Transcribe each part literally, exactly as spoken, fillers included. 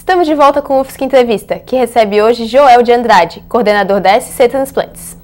Estamos de volta com o U F S C Entrevista, que recebe hoje Joel de Andrade, coordenador da S C Transplantes.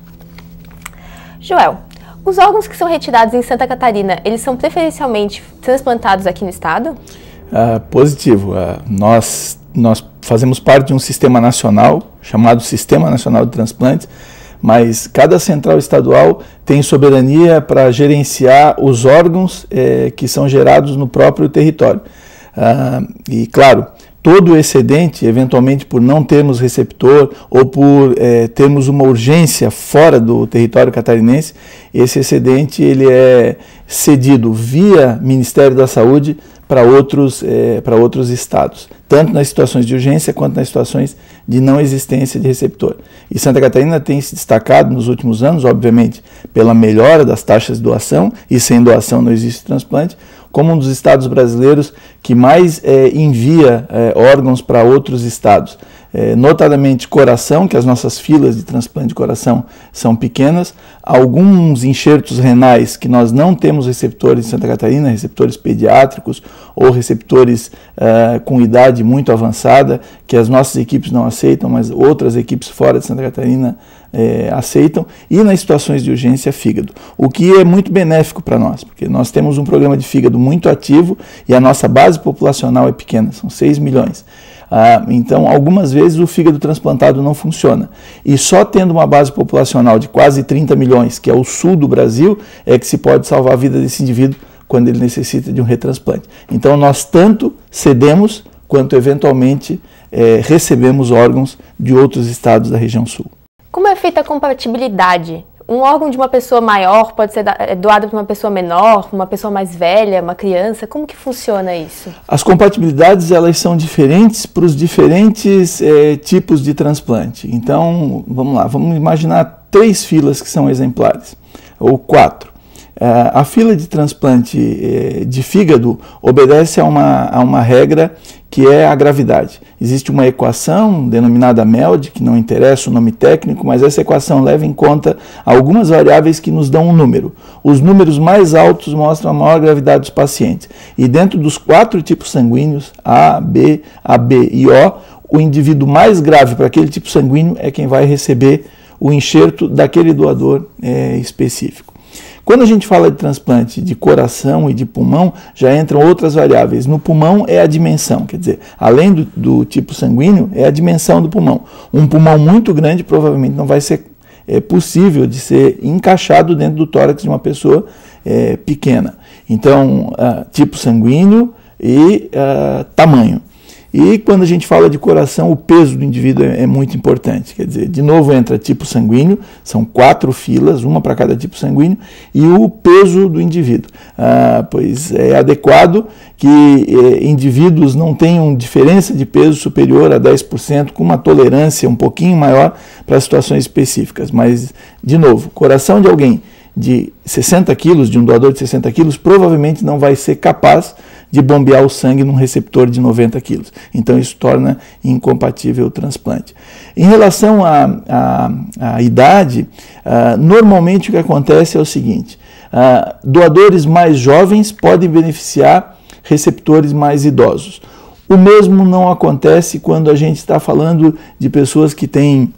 Joel, os órgãos que são retirados em Santa Catarina, eles são preferencialmente transplantados aqui no estado? Ah, positivo. Ah, nós, nós fazemos parte de um sistema nacional, chamado Sistema Nacional de Transplantes, mas cada central estadual tem soberania para gerenciar os órgãos eh, que são gerados no próprio território. Ah, e, claro, todo o excedente, eventualmente por não termos receptor ou por eh, termos uma urgência fora do território catarinense, esse excedente ele é cedido via Ministério da Saúde para outros, eh, para outros estados, tanto nas situações de urgência quanto nas situações de não existência de receptor. E Santa Catarina tem se destacado nos últimos anos, obviamente, pela melhora das taxas de doação, e sem doação não existe transplante, como um dos estados brasileiros que mais eh, envia eh, órgãos para outros estados. Eh, notadamente coração, que as nossas filas de transplante de coração são pequenas, alguns enxertos renais que nós não temos receptores em Santa Catarina, receptores pediátricos ou receptores uh, com idade muito avançada, que as nossas equipes não aceitam, mas outras equipes fora de Santa Catarina eh, aceitam, e nas situações de urgência, fígado. O que é muito benéfico para nós, porque nós temos um programa de fígado muito ativo e a nossa base populacional é pequena, são seis milhões. Ah, então, algumas vezes o fígado transplantado não funciona. E só tendo uma base populacional de quase trinta milhões, que é o sul do Brasil, é que se pode salvar a vida desse indivíduo quando ele necessita de um retransplante. Então, nós tanto cedemos quanto, eventualmente, eh, recebemos órgãos de outros estados da região sul. Como é feita a compatibilidade? Um órgão de uma pessoa maior pode ser doado para uma pessoa menor, uma pessoa mais velha, uma criança? Como que funciona isso? As compatibilidades elas são diferentes para os diferentes eh, tipos de transplante. Então, vamos lá, vamos imaginar três filas que são exemplares, ou quatro. Uh, a fila de transplante eh, de fígado obedece a uma, a uma regra que é a gravidade. Existe uma equação denominada M E L D, que não interessa o nome técnico, mas essa equação leva em conta algumas variáveis que nos dão um número. Os números mais altos mostram a maior gravidade dos pacientes. E dentro dos quatro tipos sanguíneos, A, B, A B e O, o indivíduo mais grave para aquele tipo sanguíneo é quem vai receber o enxerto daquele doador eh, específico. Quando a gente fala de transplante de coração e de pulmão, já entram outras variáveis. No pulmão é a dimensão, quer dizer, além do, do tipo sanguíneo, é a dimensão do pulmão. Um pulmão muito grande provavelmente não vai ser é, possível de ser encaixado dentro do tórax de uma pessoa é, pequena. Então, uh, tipo sanguíneo e uh, tamanho. E quando a gente fala de coração, o peso do indivíduo é, é muito importante. Quer dizer, de novo entra tipo sanguíneo, são quatro filas, uma para cada tipo sanguíneo, e o peso do indivíduo. Ah, pois é adequado que eh, indivíduos não tenham diferença de peso superior a dez por cento, com uma tolerância um pouquinho maior para situações específicas. Mas, de novo, coração de alguém de sessenta quilos, de um doador de sessenta quilos, provavelmente não vai ser capaz de bombear o sangue num receptor de noventa quilos. Então isso torna incompatível o transplante. Em relação à, à, à idade, uh, normalmente o que acontece é o seguinte, uh, doadores mais jovens podem beneficiar receptores mais idosos. O mesmo não acontece quando a gente está falando de pessoas que têm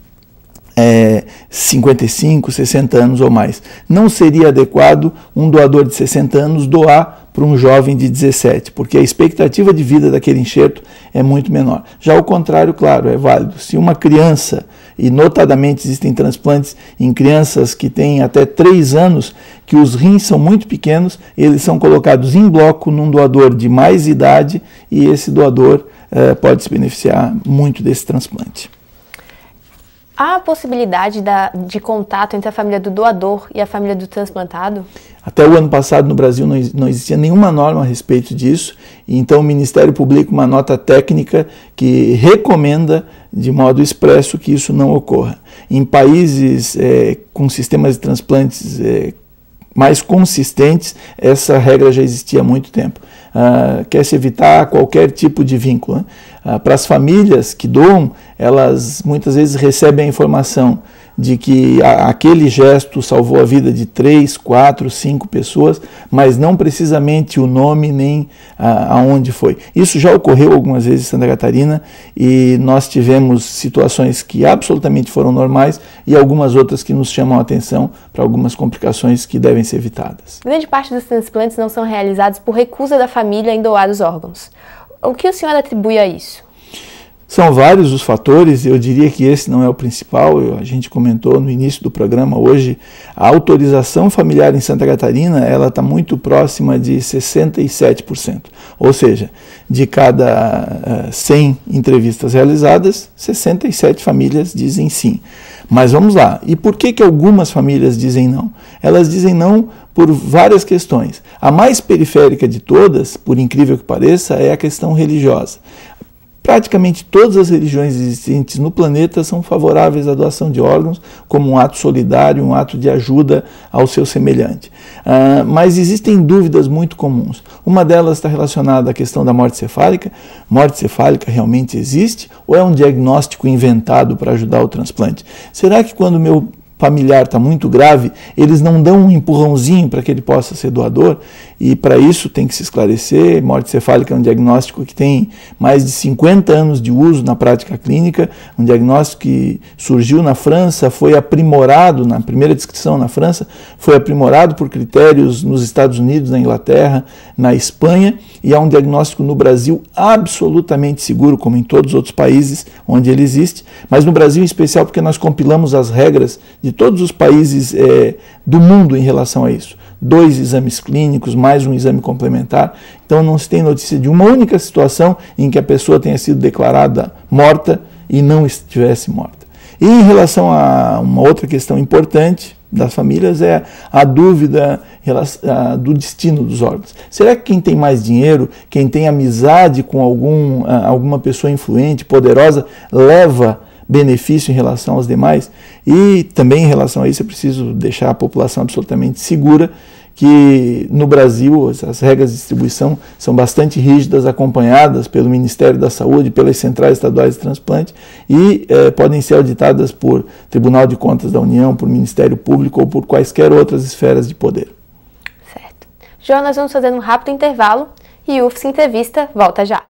É, cinquenta e cinco, sessenta anos ou mais. Não seria adequado um doador de sessenta anos doar para um jovem de dezessete, porque a expectativa de vida daquele enxerto é muito menor. Já o contrário, claro, é válido. Se uma criança, e notadamente existem transplantes em crianças que têm até três anos, que os rins são muito pequenos, eles são colocados em bloco num doador de mais idade e esse doador eh, pode se beneficiar muito desse transplante. Há a possibilidade da, de contato entre a família do doador e a família do transplantado? Até o ano passado no Brasil não, não existia nenhuma norma a respeito disso, e então o Ministério publica uma nota técnica que recomenda de modo expresso que isso não ocorra. Em países é, com sistemas de transplantes é, mais consistentes, essa regra já existia há muito tempo. Uh, quer-se evitar qualquer tipo de vínculo, né? Uh, para as famílias que doam, elas muitas vezes recebem a informação de que a, aquele gesto salvou a vida de três, quatro, cinco pessoas, mas não precisamente o nome nem a, aonde foi. Isso já ocorreu algumas vezes em Santa Catarina e nós tivemos situações que absolutamente foram normais e algumas outras que nos chamam a atenção para algumas complicações que devem ser evitadas. Grande parte dos transplantes não são realizados por recusa da família em doar os órgãos. O que o senhor atribui a isso? São vários os fatores, eu diria que esse não é o principal. Eu, a gente comentou no início do programa hoje, a autorização familiar em Santa Catarina, ela está muito próxima de sessenta e sete por cento. Ou seja, de cada uh, cem entrevistas realizadas, sessenta e sete famílias dizem sim. Mas vamos lá, e por que que algumas famílias dizem não? Elas dizem não por várias questões. A mais periférica de todas, por incrível que pareça, é a questão religiosa. Praticamente todas as religiões existentes no planeta são favoráveis à doação de órgãos como um ato solidário, um ato de ajuda ao seu semelhante. Uh, mas existem dúvidas muito comuns. Uma delas está relacionada à questão da morte cefálica. Morte cefálica realmente existe ou é um diagnóstico inventado para ajudar o transplante? Será que quando o meu familiar está muito grave, eles não dão um empurrãozinho para que ele possa ser doador? E para isso tem que se esclarecer, morte cefálica é um diagnóstico que tem mais de cinquenta anos de uso na prática clínica, um diagnóstico que surgiu na França, foi aprimorado, na primeira descrição na França, foi aprimorado por critérios nos Estados Unidos, na Inglaterra, na Espanha, e é um diagnóstico no Brasil absolutamente seguro, como em todos os outros países onde ele existe, mas no Brasil em especial porque nós compilamos as regras de todos os países é, do mundo em relação a isso. Dois exames clínicos, mais um exame complementar. Então não se tem notícia de uma única situação em que a pessoa tenha sido declarada morta e não estivesse morta. E em relação a uma outra questão importante das famílias é a dúvida do destino dos órgãos. Será que quem tem mais dinheiro, quem tem amizade com algum, alguma pessoa influente, poderosa, leva benefício em relação aos demais? E também em relação a isso é preciso deixar a população absolutamente segura que no Brasil as regras de distribuição são bastante rígidas, acompanhadas pelo Ministério da Saúde, pelas centrais estaduais de transplante e eh, podem ser auditadas por Tribunal de Contas da União, por Ministério Público ou por quaisquer outras esferas de poder. Certo. João, nós vamos fazer um rápido intervalo e o U F S C Entrevista volta já.